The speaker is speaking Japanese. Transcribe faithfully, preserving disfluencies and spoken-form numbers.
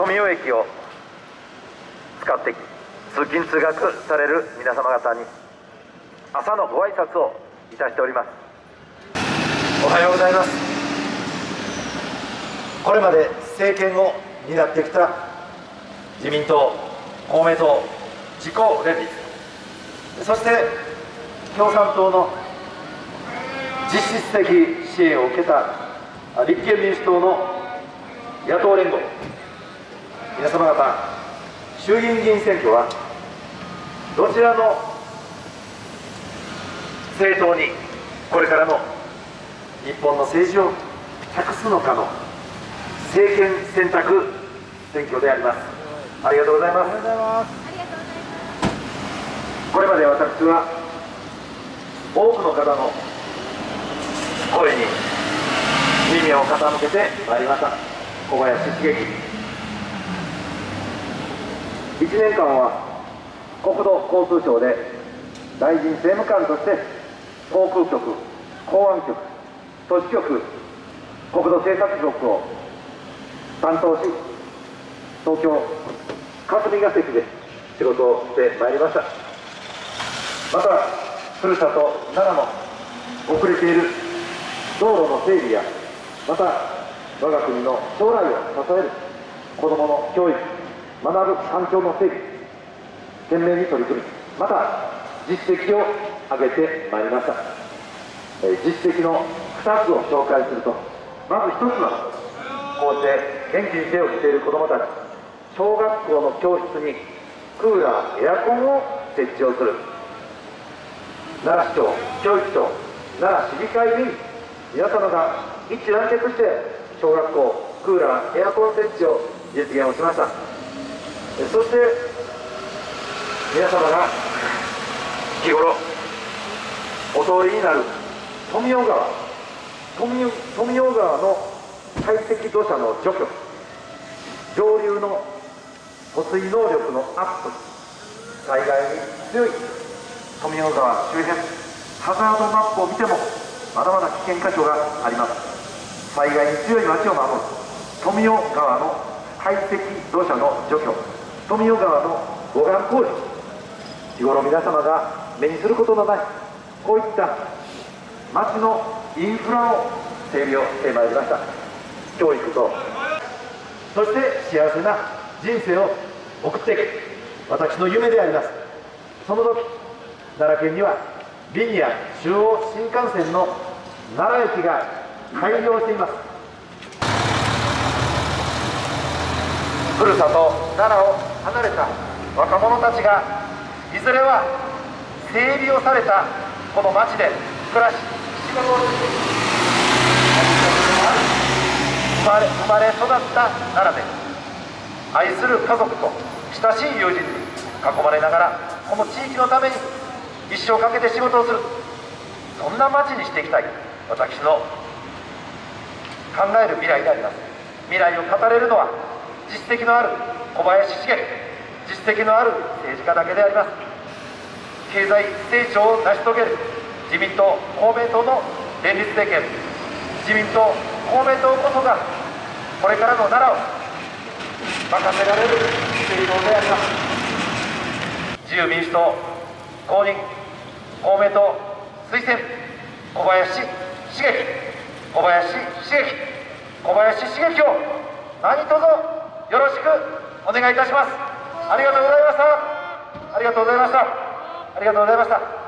富代駅を使って通勤通学される皆様方に朝のご挨拶をいたしております。 おはようございます。これまで政権を担ってきた自民党、公明党、自公連立、そして共産党の実質的支援を受けた立憲民主党の野党連合、皆様方、衆議院議員選挙はどちらの政党にこれからの日本の政治を託すのかの政権選択選挙であります。ありがとうございます。これまで私は多くの方の声に耳を傾けてまいりました。小林茂樹、いちねんかんは国土交通省で大臣政務官として航空局、港湾局、都市局、国土政策局を担当し、東京霞が関で仕事をしてまいりました。またふるさと奈良の遅れている道路の整備や、また我が国の将来を支える子どもの教育、学ぶ環境の整備、懸命に取り組み、また実績を上げてまいりました。実績のふたつを紹介すると、まずひとつはこうして元気に手を振っている子どもたち、小学校の教室にクーラー、エアコンを設置をする。奈良市長、教育庁、奈良市議会議員、皆様が一致団結して小学校クーラー、エアコン設置を実現をしました。そして皆様が日頃お通りになる富代川、富富代川の堆積土砂の除去、上流の保水能力のアップ、災害に強い富代川周辺、ハザードマップを見てもまだまだ危険箇所があります。災害に強い町を守る富代川の堆積土砂の除去、富代川の護岸工事、日頃皆様が目にすることのないこういった町のインフラを整備をしてまいりました。教育と、そして幸せな人生を送っていく、私の夢であります。その時、奈良県にはリニア中央新幹線の奈良駅が開業しています。ふるさと奈良を離れた若者たちがいずれは整備をされたこの町で暮らし、仕事をする、生まれ生まれ育った奈良で愛する家族と親しい友人に囲まれながらこの地域のために一生かけて仕事をする、そんな町にしていきたい、私の考える未来であります。未来を語れるのは実績のある小林茂樹、実績のある政治家だけであります。経済成長を成し遂げる自民党、公明党の連立政権、自民党、公明党こそがこれからの奈良を任せられる政党であります。自由民主党公認、公明党推薦、小林茂樹、小林茂樹、小林茂樹を何卒よろしくお願いいたします。ありがとうございました。ありがとうございました。ありがとうございました。